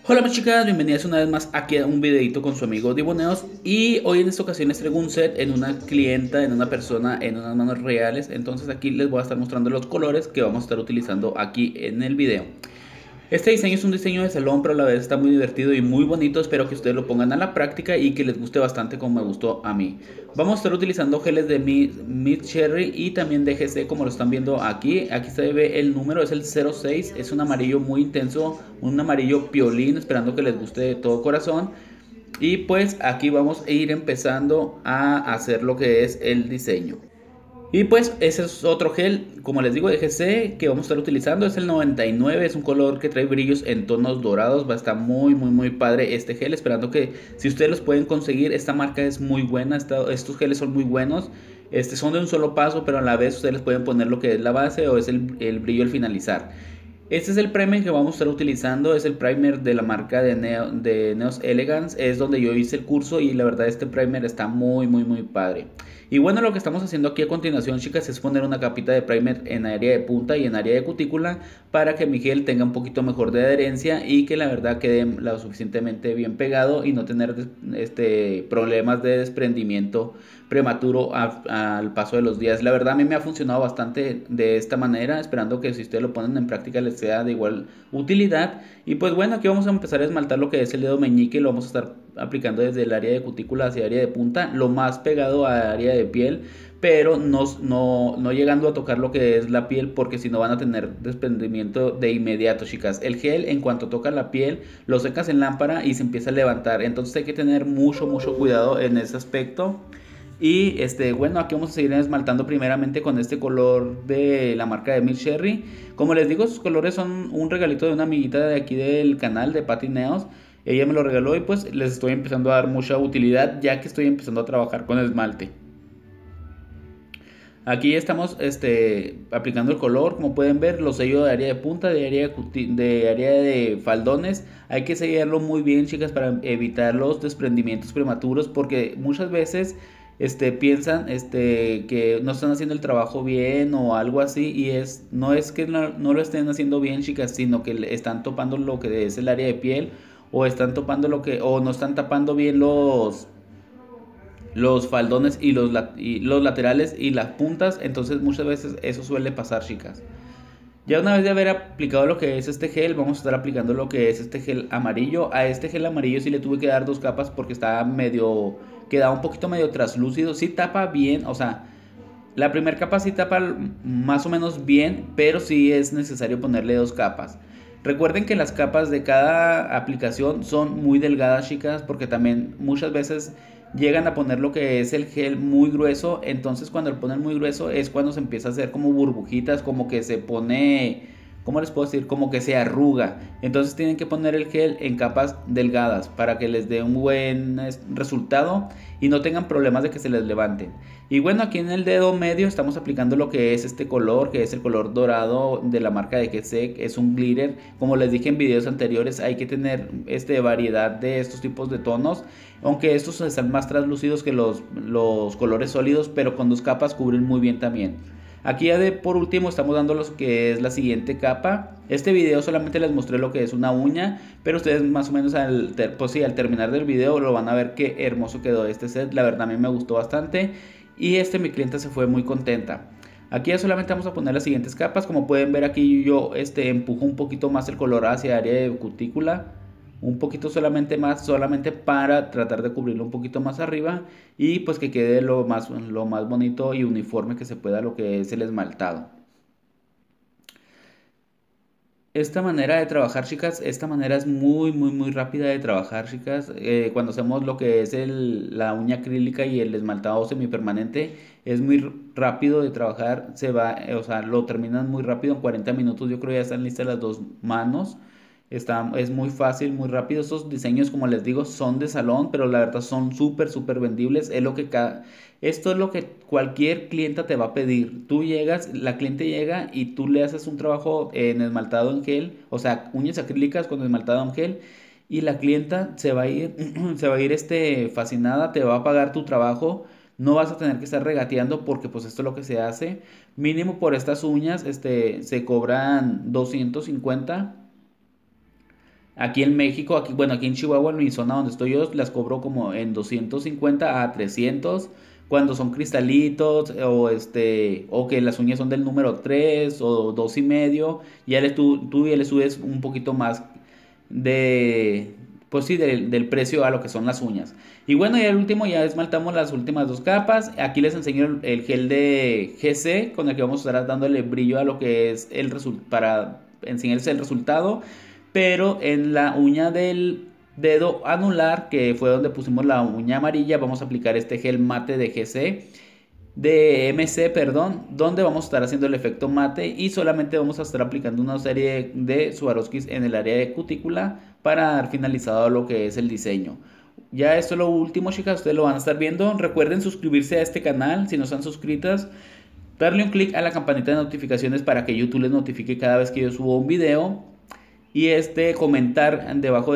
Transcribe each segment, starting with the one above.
Hola mis chicas, bienvenidas una vez más aquí a un videito con su amigo Diboneos. Y hoy en esta ocasión les traigo un set en una clienta, en una persona, en unas manos reales. Entonces aquí les voy a estar mostrando los colores que vamos a estar utilizando aquí en el video. Este diseño es un diseño de salón, pero a la vez está muy divertido y muy bonito. Espero que ustedes lo pongan a la práctica y que les guste bastante como me gustó a mí. Vamos a estar utilizando geles de Mid Cherry y también de GC como lo están viendo aquí. Aquí se ve el número, es el 06. Es un amarillo muy intenso, un amarillo piolín, esperando que les guste de todo corazón. Y pues aquí vamos a ir empezando a hacer lo que es el diseño. Y pues ese es otro gel, como les digo, de GC que vamos a estar utilizando. Es el 99, es un color que trae brillos en tonos dorados. Va a estar muy padre este gel. Esperando que si ustedes los pueden conseguir, esta marca es muy buena. Estos geles son muy buenos. Son de un solo paso, pero a la vez ustedes les pueden poner lo que es la base o es el brillo al finalizar. Este es el primer que vamos a estar utilizando, es el primer de la marca de Neos Elegance, es donde yo hice el curso y la verdad este primer está muy padre. Y bueno, lo que estamos haciendo aquí a continuación, chicas, es poner una capita de primer en área de punta y en área de cutícula para que mi gel tenga un poquito mejor de adherencia y que la verdad quede lo suficientemente bien pegado y no tener problemas de desprendimiento prematuro al paso de los días. La verdad a mí me ha funcionado bastante de esta manera, esperando que si ustedes lo ponen en práctica les sea de igual utilidad. Y pues bueno, aquí vamos a empezar a esmaltar lo que es el dedo meñique, lo vamos a estar aplicando desde el área de cutícula hacia el área de punta, lo más pegado a área de piel, pero no llegando a tocar lo que es la piel, porque si no van a tener desprendimiento de inmediato, chicas. El gel, en cuanto toca la piel, lo secas en lámpara y se empieza a levantar. Entonces hay que tener mucho cuidado en ese aspecto. Y bueno, aquí vamos a seguir esmaltando primeramente con este color de la marca de Milk Cherry. Como les digo, sus colores son un regalito de una amiguita de aquí del canal de Patty Neos. Ella me lo regaló y pues les estoy empezando a dar mucha utilidad ya que estoy empezando a trabajar con esmalte. Aquí estamos aplicando el color, como pueden ver, los sellos de área de punta, de área de faldones. Hay que sellarlo muy bien, chicas, para evitar los desprendimientos prematuros, porque muchas veces piensan que no están haciendo el trabajo bien o algo así, y no es que no lo estén haciendo bien, chicas, sino que están topando lo que es el área de piel, o están topando o no están tapando bien los faldones y los laterales y las puntas. Entonces muchas veces eso suele pasar, chicas. Ya una vez de haber aplicado lo que es este gel, vamos a estar aplicando lo que es este gel amarillo. A este gel amarillo sí le tuve que dar dos capas porque estaba quedaba un poquito medio traslúcido. Sí tapa bien, o sea, la primera capa sí tapa más o menos bien, pero sí es necesario ponerle dos capas. Recuerden que las capas de cada aplicación son muy delgadas, chicas, porque también muchas veces llegan a poner lo que es el gel muy grueso. Entonces cuando lo ponen muy grueso es cuando se empieza a hacer como burbujitas, como que se pone, ¿cómo les puedo decir? Como que se arruga. Entonces tienen que poner el gel en capas delgadas para que les dé un buen resultado y no tengan problemas de que se les levanten. Y bueno, aquí en el dedo medio estamos aplicando lo que es este color, que es el color dorado de la marca de Kesek. Es un glitter. Como les dije en videos anteriores, hay que tener variedad de estos tipos de tonos. Aunque estos están más translúcidos que los colores sólidos, pero con dos capas cubren muy bien también. Aquí ya por último estamos dando lo que es la siguiente capa. Este video solamente les mostré lo que es una uña, pero ustedes más o menos pues sí, al terminar del video lo van a ver qué hermoso quedó este set. La verdad a mí me gustó bastante y mi clienta se fue muy contenta. Aquí ya solamente vamos a poner las siguientes capas. Como pueden ver aquí yo empujo un poquito más el color hacia área de cutícula, un poquito solamente más, solamente para tratar de cubrirlo un poquito más arriba y pues que quede lo más bonito y uniforme que se pueda lo que es el esmaltado. Esta manera de trabajar, chicas, esta manera es muy rápida de trabajar, chicas. Cuando hacemos lo que es la uña acrílica y el esmaltado semipermanente, es muy rápido de trabajar. O sea, lo terminan muy rápido, en 40 minutos. Yo creo ya están listas las dos manos. Es muy fácil, muy rápido. Estos diseños, como les digo, son de salón, pero la verdad son súper vendibles. Esto es lo que cualquier clienta te va a pedir. Tú llegas, la cliente llega y tú le haces un trabajo en esmaltado en gel, o sea, uñas acrílicas con esmaltado en gel, y la clienta se va a ir, se va a ir fascinada, te va a pagar tu trabajo. No vas a tener que estar regateando porque pues esto es lo que se hace. Mínimo por estas uñas, se cobran 250. Aquí en México, aquí, bueno, aquí en Chihuahua, en mi zona donde estoy yo, las cobro como en 250 a 300 cuando son cristalitos o que las uñas son del número 3 o 2,5, tú ya le subes un poquito más de, pues sí, del precio a lo que son las uñas. Y bueno, y el último ya esmaltamos las últimas dos capas. Aquí les enseño el gel de GC con el que vamos a estar dándole brillo a lo que es el resultado para enseñarles el resultado. Pero en la uña del dedo anular, que fue donde pusimos la uña amarilla, vamos a aplicar este gel mate de GC de MC, perdón, donde vamos a estar haciendo el efecto mate y solamente vamos a estar aplicando una serie de Swarovskis en el área de cutícula para dar finalizado lo que es el diseño. Ya esto es lo último, chicas, ustedes lo van a estar viendo. Recuerden suscribirse a este canal si no están suscritas, darle un clic a la campanita de notificaciones para que YouTube les notifique cada vez que yo subo un video y comentar debajo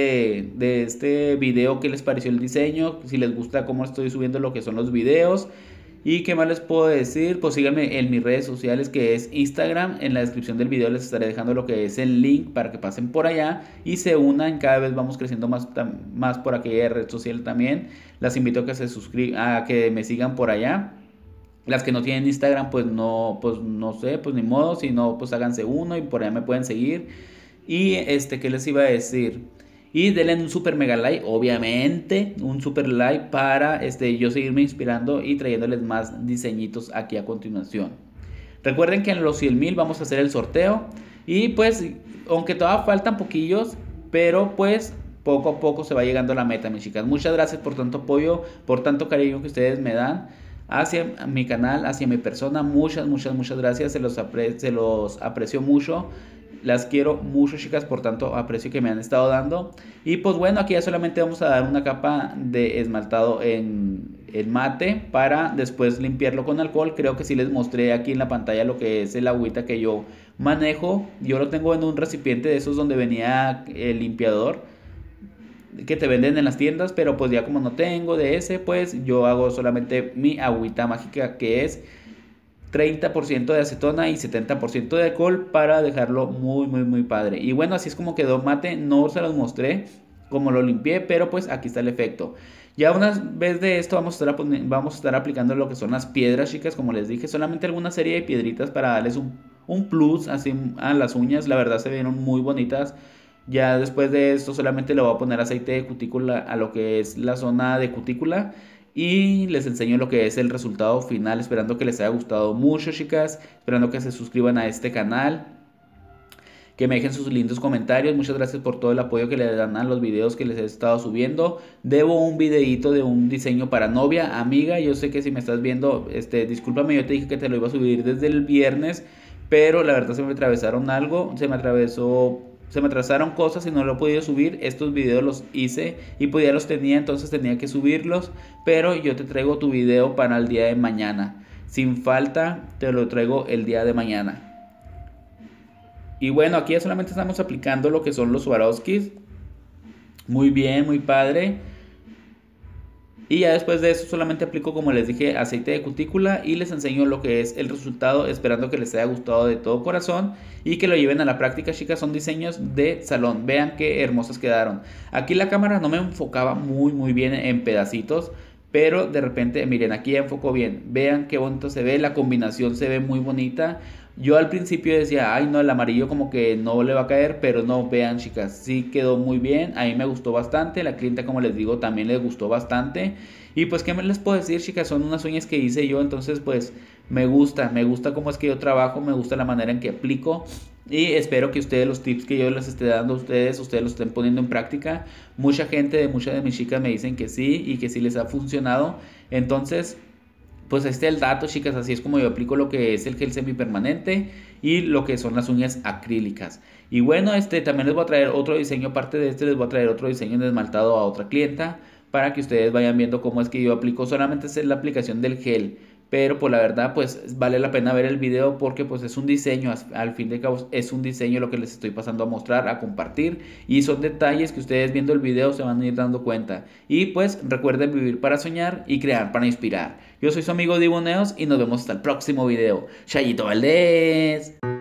de este video qué les pareció el diseño, si les gusta cómo estoy subiendo lo que son los videos. ¿Y qué más les puedo decir? Pues síganme en mis redes sociales, que es Instagram. En la descripción del video les estaré dejando lo que es el link para que pasen por allá y se unan. Cada vez vamos creciendo más por aquella red social también. Las invito a que se suscriban, a que me sigan por allá. Las que no tienen Instagram, pues no sé, pues ni modo. Si no, pues háganse uno y por allá me pueden seguir. Y ¿qué les iba a decir? Y denle un super mega like, obviamente, un super like para yo seguirme inspirando y trayéndoles más diseñitos aquí a continuación. Recuerden que en los 100,000 vamos a hacer el sorteo. Y pues, aunque todavía faltan poquillos, pero pues poco a poco se va llegando a la meta, mis chicas. Muchas gracias por tanto apoyo, por tanto cariño que ustedes me dan hacia mi canal, hacia mi persona. Muchas, muchas, muchas gracias. Se los aprecio mucho. Las quiero mucho, chicas, por tanto aprecio que me han estado dando. Y pues bueno, aquí ya solamente vamos a dar una capa de esmaltado en mate para después limpiarlo con alcohol. Creo que sí les mostré aquí en la pantalla lo que es el agüita que yo manejo. Yo lo tengo en un recipiente de esos donde venía el limpiador que te venden en las tiendas, pero pues ya como no tengo de ese, pues yo hago solamente mi agüita mágica, que es 30% de acetona y 70% de alcohol para dejarlo muy, muy, muy padre. Y bueno, así es como quedó mate. No se los mostré como lo limpié, pero pues aquí está el efecto. Ya una vez de esto vamos a estar aplicando lo que son las piedras, chicas. Como les dije, solamente alguna serie de piedritas para darles un plus así a las uñas. La verdad se vieron muy bonitas. Ya después de esto solamente le voy a poner aceite de cutícula a lo que es la zona de cutícula y les enseño lo que es el resultado final, esperando que les haya gustado mucho, chicas, esperando que se suscriban a este canal, que me dejen sus lindos comentarios. Muchas gracias por todo el apoyo que le dan a los videos que les he estado subiendo. Debo un videito de un diseño para novia, amiga. Yo sé que si me estás viendo, discúlpame, yo te dije que te lo iba a subir desde el viernes, pero la verdad se me atravesaron algo, se me atrasaron cosas y no lo he podido subir. Estos videos los hice y pues ya los tenía, entonces tenía que subirlos. Pero yo te traigo tu video para el día de mañana. Sin falta, te lo traigo el día de mañana. Y bueno, aquí ya solamente estamos aplicando lo que son los Swarovskis. Muy bien, muy padre. Y ya después de eso solamente aplico, como les dije, aceite de cutícula y les enseño lo que es el resultado, esperando que les haya gustado de todo corazón y que lo lleven a la práctica, chicas. Son diseños de salón. Vean qué hermosas quedaron. Aquí la cámara no me enfocaba muy bien en pedacitos, pero de repente, miren, aquí ya enfocó bien. Vean qué bonito se ve, la combinación se ve muy bonita. Yo al principio decía, ay no, el amarillo como que no le va a caer, pero no, vean, chicas, sí quedó muy bien. A mí me gustó bastante, la clienta, como les digo, también les gustó bastante. Y pues, ¿qué me les puedo decir, chicas? Son unas uñas que hice yo, entonces pues me gusta cómo es que yo trabajo, me gusta la manera en que aplico. Y espero que ustedes, los tips que yo les esté dando a ustedes los estén poniendo en práctica. Muchas de mis chicas me dicen que sí y que sí les ha funcionado. Entonces, pues este es el dato, chicas. Así es como yo aplico lo que es el gel semipermanente y lo que son las uñas acrílicas. Y bueno, también les voy a traer otro diseño. Aparte de les voy a traer otro diseño de esmaltado a otra clienta, para que ustedes vayan viendo cómo es que yo aplico. Solamente es la aplicación del gel, pero pues la verdad pues vale la pena ver el video, porque pues es un diseño, al fin de cabo es un diseño lo que les estoy pasando a mostrar, a compartir, y son detalles que ustedes viendo el video se van a ir dando cuenta. Y pues recuerden vivir para soñar y crear para inspirar. Yo soy su amigo Diboneos y nos vemos hasta el próximo video. Chayito Valdés.